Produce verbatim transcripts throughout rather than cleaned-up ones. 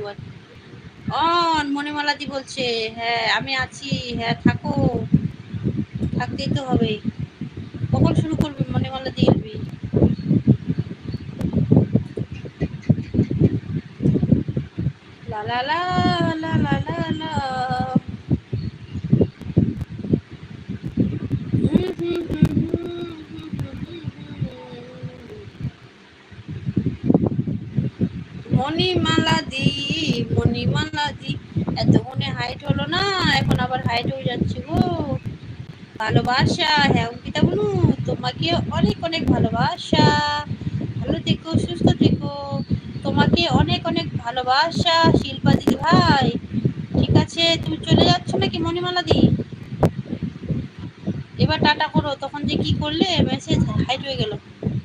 আবার। অন মণিমালা দি বলছে হ্যাঁ আমি আছি, হ্যাঁ থাকো, থাকতেই তো হবে। কখন শুরু করবি মণিমালা দি? এলবি লা লা লা লা লা লা লা। মণিমালা দি মণিমালা দি এতক্ষণে হাইট হলো না, এখন আবার হাইট হয়ে যাচ্ছে গো। ভালোবাসা, হ্যাঁ অঙ্কিতা বনু তোমাকে অনেক অনেক ভালোবাসা। ভালো থেকো, সুস্থ থেকো, তোমাকে অনেক অনেক ভালোবাসা শিল্পা দিদি ভাই। ঠিক আছে, তুমি চলে যাচ্ছ নাকি মণিমালা দি? এবার টাটা করো। তখন যে কি করলে মেসেজ হাইট হয়ে গেল।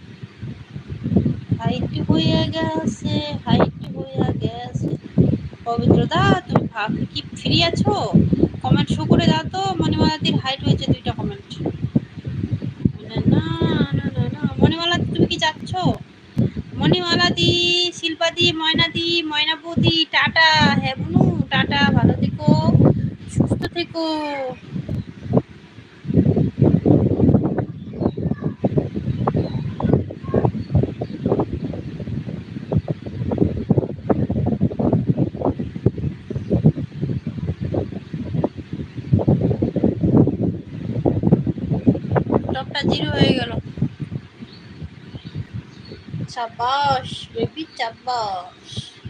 হাইট হয়ে গেছে, হাইট হয়ে গেছে। পবিত্রদা তুমি কি ফ্রি আছো? কমেন্ট শো করে দাও তো মণিমালাদির হাইট হয়েছে দুইটা কমেন্ট। না না না না মণিমালা তুমি কি যাচ্ছ? মণিমালাদি, শিল্পাদি, ময়নাদি, ময়না বৌদি টাটা। হ্যাঁ বুনু টাটা, ভালো থেকো, সুস্থ থেকো। টপটা জিরো হয়ে গেল। চাবাস বেবি চাবাস।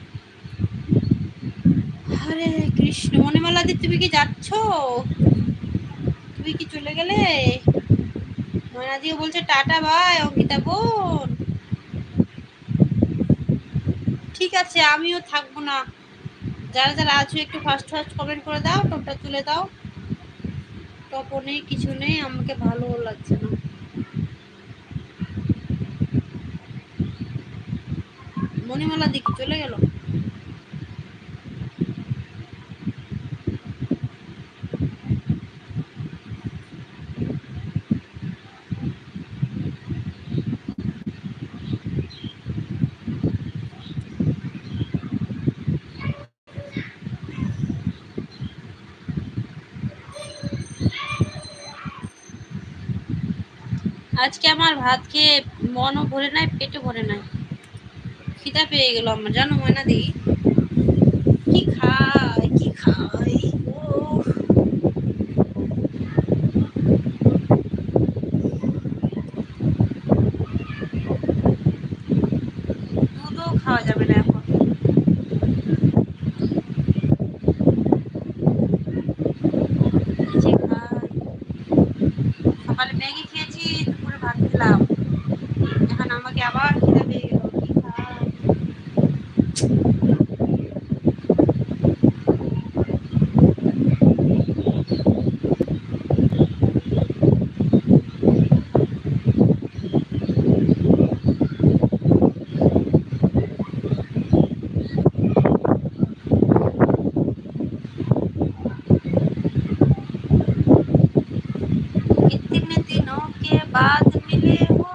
হরে কৃষ্ণ। মণিমালাদি তুমি কি যাচ্ছ? তুমি কি চলে গেলে? ময়নাদিও বলছে টাটা ভাই, অঙ্কিতা বোন। ঠিক আছে আমিও থাকবো না। যারা যারা আছো একটু ফার্স্ট ফার্স্ট কমেন্ট করে দাও, টপটা তুলে দাও। টপও নেই, কিছু নেই, আমাকে ভালো লাগছে না। মণিমালা দিকে চলে গেল। আজকে আমার ভাত খেয়ে মনও ভরে নাই, পেটও ভরে নাই, খিদা পেয়ে গেল আমার, জানো ময়নাদি। কি খাই কি খাই ও, দুধও খাওয়া যাবে না এখন। সকালে ম্যাগি খেয়েছি, দুপুরে ভাত খেলাম, এখন আমাকে আবার খিদা পেয়ে গেল। কি খাই? कितने दिनों के बाद मिले हो,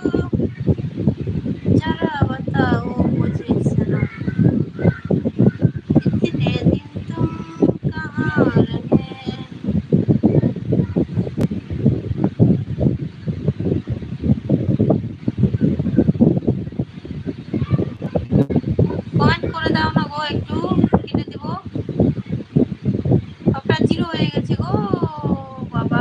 जरा बताओ मुझे सनम, इतने दिन तुम कहाँ रहे। কমেন্ট করে দাও না গো, একটু কেটে দেব। আপনার জিরো হয়ে গেছে গো বাবা।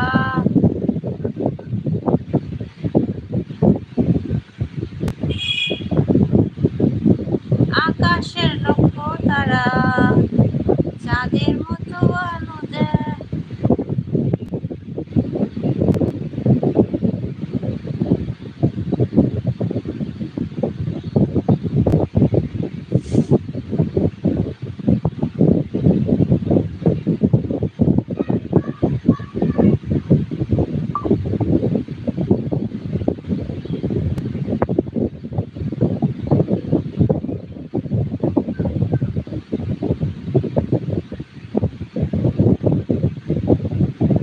আকাশের লক্ষ তারা চাঁদের মতো আলো দেয়।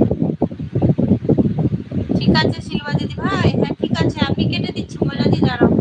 ঠিক আছে শিলবা দিদি ভাই, হ্যাঁ ঠিক আছে আমি কেটে দিচ্ছি, মজা দিয়ে দাঁড়াও।